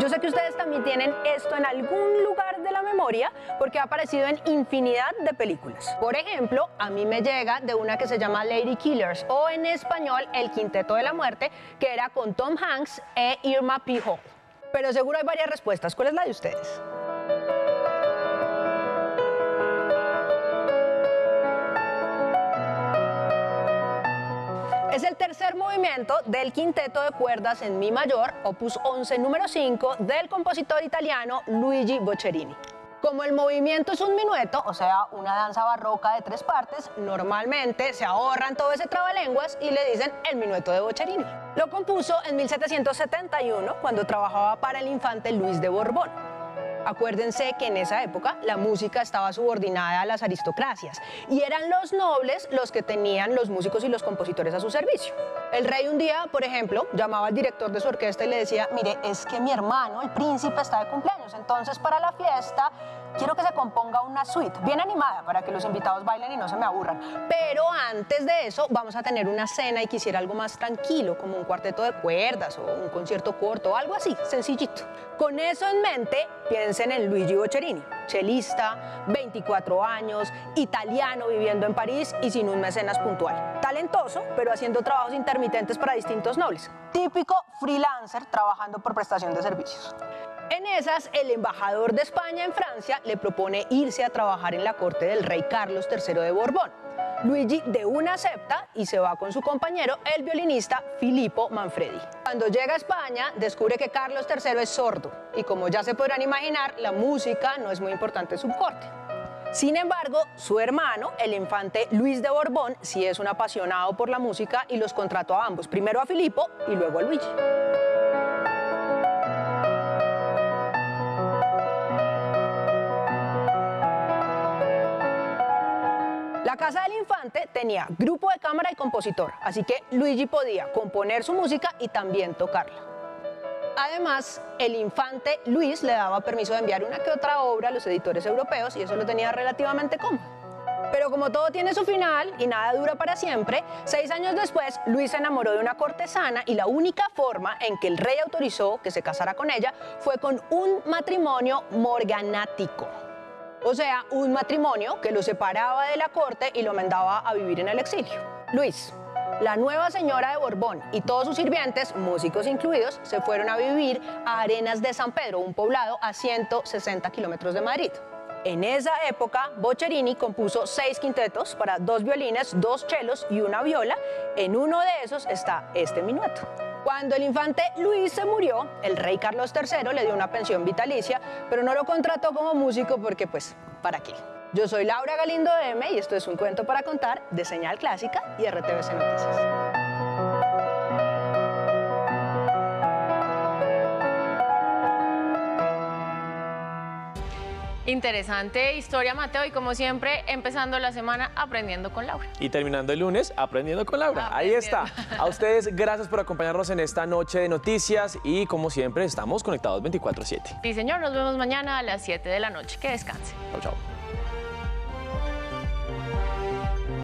Yo sé que ustedes también tienen esto en algún lugar de la memoria porque ha aparecido en infinidad de películas. Por ejemplo, a mí me llega de una que se llama Lady Killers o en español El Quinteto de la Muerte, que era con Tom Hanks e Irma P. Hall. Pero seguro hay varias respuestas. ¿Cuál es la de ustedes? Es el tercer movimiento del quinteto de cuerdas en mi mayor, opus 11 número 5, del compositor italiano Luigi Boccherini. Como el movimiento es un minueto, o sea, una danza barroca de 3 partes, normalmente se ahorran todo ese trabalenguas y le dicen el minueto de Boccherini. Lo compuso en 1771, cuando trabajaba para el infante Luis de Borbón. Acuérdense que en esa época la música estaba subordinada a las aristocracias y eran los nobles los que tenían los músicos y los compositores a su servicio. El rey un día, por ejemplo, llamaba al director de su orquesta y le decía: mire, es que mi hermano, el príncipe, está de cumpleaños, entonces para la fiesta quiero que se componga una suite bien animada para que los invitados bailen y no se me aburran. Pero antes de eso vamos a tener una cena y quisiera algo más tranquilo, como un cuarteto de cuerdas o un concierto corto, algo así, sencillito. Con eso en mente, piensen en Luigi Boccherini, chelista, 24 años, italiano viviendo en París y sin un mecenas puntual. Talentoso, pero haciendo trabajos intermitentes para distintos nobles. Típico freelancer trabajando por prestación de servicios. En esas, el embajador de España en Francia le propone irse a trabajar en la corte del rey Carlos III de Borbón. Luigi de una acepta y se va con su compañero, el violinista Filippo Manfredi. Cuando llega a España, descubre que Carlos III es sordo y, como ya se podrán imaginar, la música no es muy importante en su corte. Sin embargo, su hermano, el infante Luis de Borbón, sí es un apasionado por la música y los contrató a ambos, primero a Filippo y luego a Luigi. La casa del infante tenía grupo de cámara y compositor, así que Luigi podía componer su música y también tocarla. Además, el infante Luis le daba permiso de enviar una que otra obra a los editores europeos y eso lo tenía relativamente cómodo. Pero como todo tiene su final y nada dura para siempre, 6 años después Luis se enamoró de una cortesana y la única forma en que el rey autorizó que se casara con ella fue con un matrimonio morganático. O sea, un matrimonio que lo separaba de la corte y lo mandaba a vivir en el exilio. Luis, la nueva señora de Borbón y todos sus sirvientes, músicos incluidos, se fueron a vivir a Arenas de San Pedro, un poblado a 160 kilómetros de Madrid. En esa época, Boccherini compuso 6 quintetos para 2 violines, 2 chelos y una viola. En uno de esos está este minueto. Cuando el infante Luis se murió, el rey Carlos III le dio una pensión vitalicia, pero no lo contrató como músico porque, pues, ¿para qué? Yo soy Laura Galindo M y esto es Un Cuento para Contar de Señal Clásica y RTVC Noticias. Interesante historia, Mateo, y como siempre, empezando la semana aprendiendo con Laura. Y terminando el lunes, aprendiendo con Laura. Ahí está. A ustedes, gracias por acompañarnos en esta noche de noticias y, como siempre, estamos conectados 24/7. Sí, señor, nos vemos mañana a las 7 de la noche. Que descanse. Chao, chao.